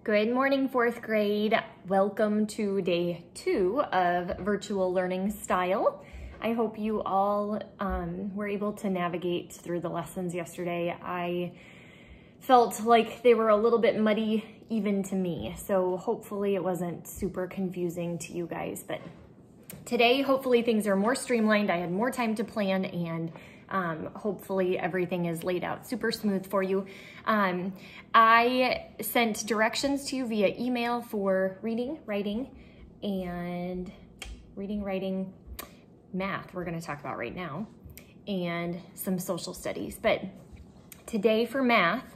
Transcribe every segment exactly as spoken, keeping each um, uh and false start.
Good morning, fourth grade. Welcome to day two of virtual learning style. I hope you all um, were able to navigate through the lessons yesterday. I felt like they were a little bit muddy even to me, so hopefully it wasn't super confusing to you guys. But today, hopefully things are more streamlined. I had more time to plan, and um, hopefully everything is laid out super smooth for you. Um, I sent directions to you via email for reading, writing, and reading, writing, math we're going to talk about right now, and some social studies. But today for math,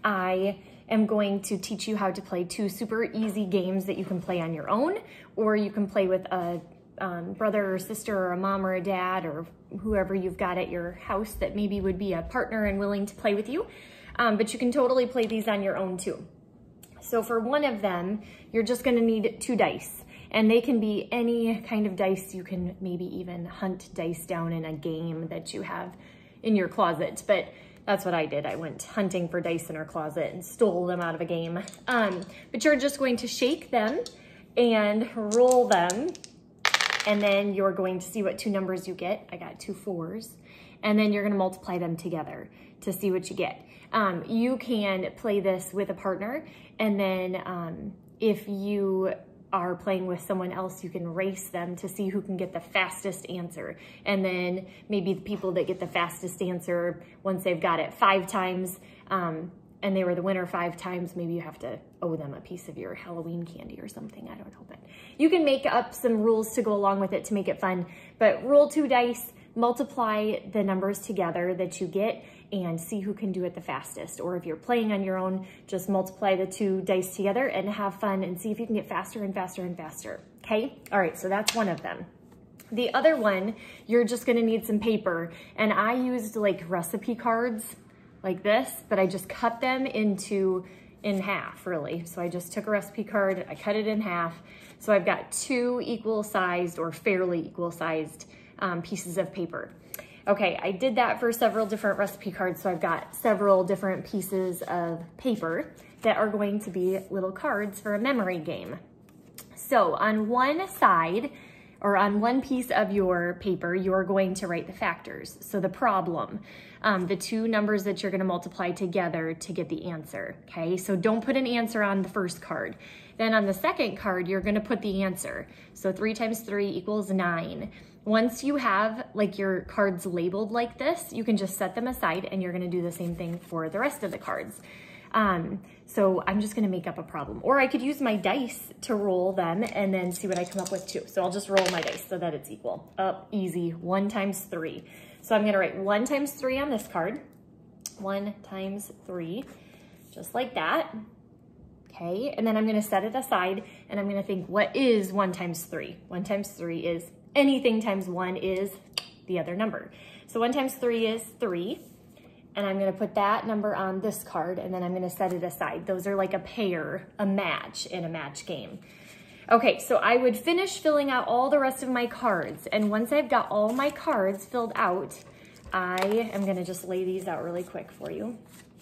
I am going to teach you how to play two super easy games that you can play on your own, or you can play with a um, brother or sister or a mom or a dad or whoever you've got at your house that maybe would be a partner and willing to play with you. Um, but you can totally play these on your own too. So for one of them, you're just going to need two dice. And they can be any kind of dice. You can maybe even hunt dice down in a game that you have in your closet. But that's what I did. I went hunting for dice in our closet and stole them out of a game. Um, but you're just going to shake them and roll them. And then you're going to see what two numbers you get. I got two fours. And then you're going to multiply them together to see what you get. Um, you can play this with a partner. And then um, if you are playing with someone else, you can race them to see who can get the fastest answer. And then maybe the people that get the fastest answer, once they've got it five times, um, and they were the winner five times, maybe you have to owe them a piece of your Halloween candy or something. I don't know, but you can make up some rules to go along with it to make it fun. But roll two dice, multiply the numbers together that you get, and see who can do it the fastest. Or if you're playing on your own, just multiply the two dice together and have fun and see if you can get faster and faster and faster, okay? All right, so that's one of them. The other one, you're just gonna need some paper, and I used like recipe cards like this, but I just cut them into in half, really. So I just took a recipe card, I cut it in half. So I've got two equal sized or fairly equal sized um, pieces of paper. Okay, I did that for several different recipe cards, so I've got several different pieces of paper that are going to be little cards for a memory game. So on one side, or on one piece of your paper, you're going to write the factors. So the problem, um, the two numbers that you're gonna multiply together to get the answer, okay? So don't put an answer on the first card. Then on the second card, you're gonna put the answer. So three times three equals nine. Once you have like your cards labeled like this, you can just set them aside and you're gonna do the same thing for the rest of the cards. Um, so I'm just gonna make up a problem. Or I could use my dice to roll them and then see what I come up with too. So I'll just roll my dice so that it's equal. Oh, easy, one times three. So I'm gonna write one times three on this card. One times three, just like that. Okay, and then I'm gonna set it aside and I'm gonna think, what is one times three? One times three is anything times one is the other number. So one times three is three. And I'm gonna put that number on this card and then I'm gonna set it aside. Those are like a pair, a match in a match game. Okay, so I would finish filling out all the rest of my cards. And once I've got all my cards filled out, I am gonna just lay these out really quick for you.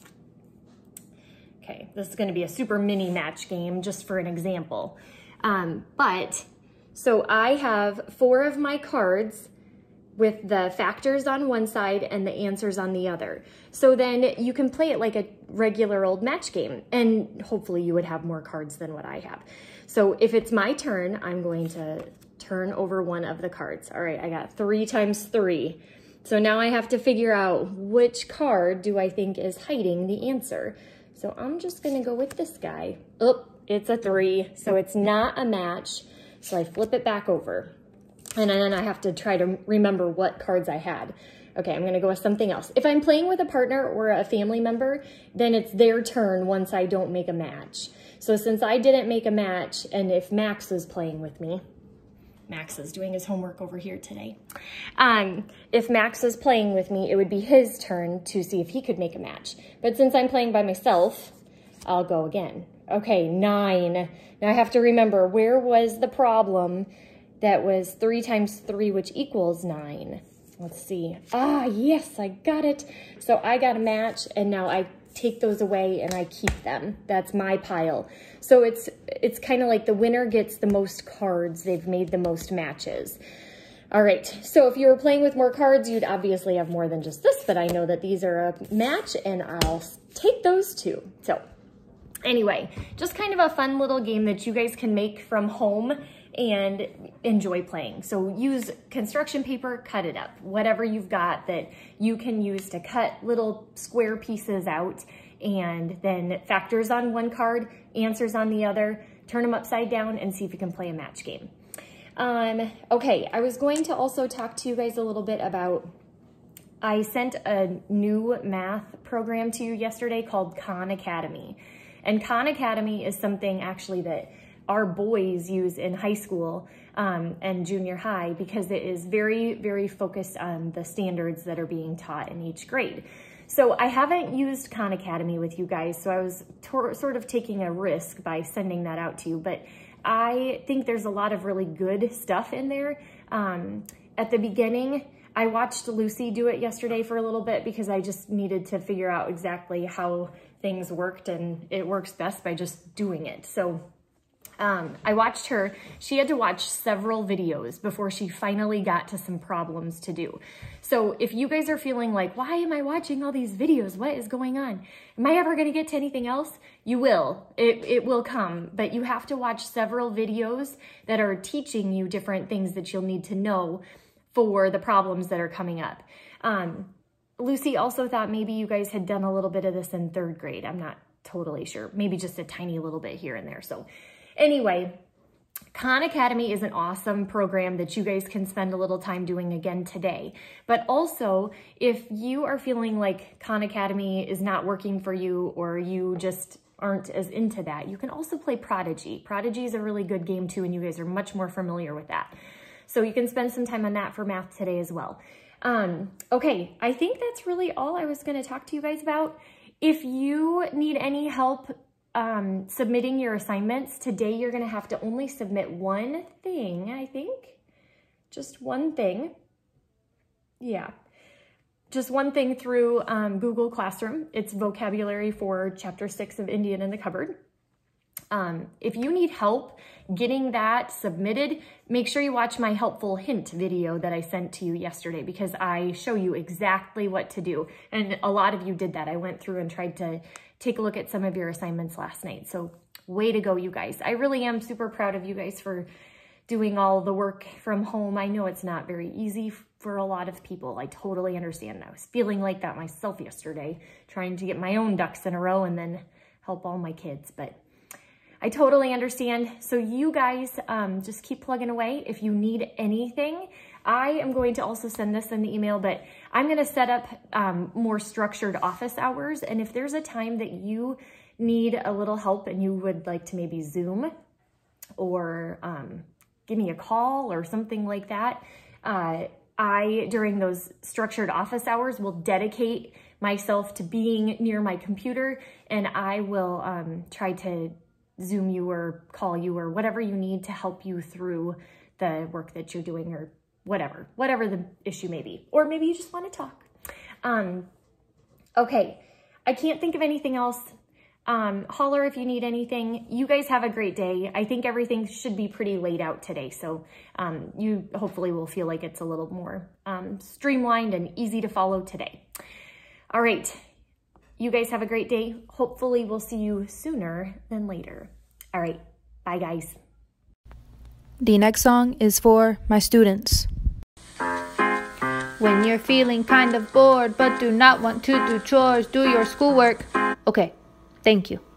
Okay, this is gonna be a super mini match game just for an example. Um, but, so I have four of my cards with the factors on one side and the answers on the other. So then you can play it like a regular old match game, and hopefully you would have more cards than what I have. So if it's my turn, I'm going to turn over one of the cards. All right, I got three times three. So now I have to figure out which card do I think is hiding the answer. So I'm just gonna go with this guy. Oh, it's a three, so it's not a match. So I flip it back over. And then I have to try to remember what cards I had. Okay, I'm gonna go with something else. If I'm playing with a partner or a family member, then it's their turn once I don't make a match. So since I didn't make a match, and if Max was playing with me, Max is doing his homework over here today. Um, if Max is playing with me, it would be his turn to see if he could make a match. But since I'm playing by myself, I'll go again. Okay, nine. Now I have to remember, where was the problem that was three times three, which equals nine? Let's see. Ah, yes, I got it. So I got a match, and now I take those away and I keep them. That's my pile. So it's, it's kind of like the winner gets the most cards. They've made the most matches. All right, so if you were playing with more cards, you'd obviously have more than just this, but I know that these are a match and I'll take those too. So anyway, just kind of a fun little game that you guys can make from home and enjoy playing. So use construction paper, cut it up, whatever you've got that you can use to cut little square pieces out, and then factors on one card, answers on the other, turn them upside down and see if you can play a match game. Um, okay, I was going to also talk to you guys a little bit about, I sent a new math program to you yesterday called Khan Academy. And Khan Academy is something actually that our boys use in high school um, and junior high, because it is very, very focused on the standards that are being taught in each grade. So I haven't used Khan Academy with you guys, so I was sort of taking a risk by sending that out to you, but I think there's a lot of really good stuff in there. Um, at the beginning, I watched Lucy do it yesterday for a little bit because I just needed to figure out exactly how things worked, and it works best by just doing it. So um, I watched her. She had to watch several videos before she finally got to some problems to do. So if you guys are feeling like, why am I watching all these videos? What is going on? Am I ever going to get to anything else? You will. It, it will come, but you have to watch several videos that are teaching you different things that you'll need to know for the problems that are coming up. Um, Lucy also thought maybe you guys had done a little bit of this in third grade. I'm not totally sure. Maybe just a tiny little bit here and there. So anyway, Khan Academy is an awesome program that you guys can spend a little time doing again today. But also, if you are feeling like Khan Academy is not working for you, or you just aren't as into that, you can also play Prodigy. Prodigy is a really good game too, and you guys are much more familiar with that. So you can spend some time on that for math today as well. Um, okay, I think that's really all I was going to talk to you guys about. If you need any help um, submitting your assignments, today you're going to have to only submit one thing, I think. Just one thing. Yeah. Just one thing through um, Google Classroom. It's vocabulary for chapter six of Indian in the Cupboard. Um, if you need help getting that submitted, make sure you watch my helpful hint video that I sent to you yesterday, because I show you exactly what to do. And a lot of you did that. I went through and tried to take a look at some of your assignments last night. So way to go, you guys. I really am super proud of you guys for doing all the work from home. I know it's not very easy for a lot of people. I totally understand. I was feeling like that myself yesterday, trying to get my own ducks in a row and then help all my kids. But I totally understand. So you guys um, just keep plugging away. If you need anything, I am going to also send this in the email, but I'm going to set up um, more structured office hours. And if there's a time that you need a little help and you would like to maybe Zoom or um, give me a call or something like that, uh, I, during those structured office hours, will dedicate myself to being near my computer, and I will um, try to Zoom you or call you or whatever you need to help you through the work that you're doing, or whatever, whatever the issue may be. Or maybe you just want to talk. Um, okay, I can't think of anything else. Um, holler if you need anything. You guys have a great day. I think everything should be pretty laid out today, so um, you hopefully will feel like it's a little more um, streamlined and easy to follow today. All right. You guys have a great day. Hopefully we'll see you sooner than later. All right. Bye, guys. The next song is for my students. When you're feeling kind of bored but do not want to do chores, do your schoolwork. Okay, thank you.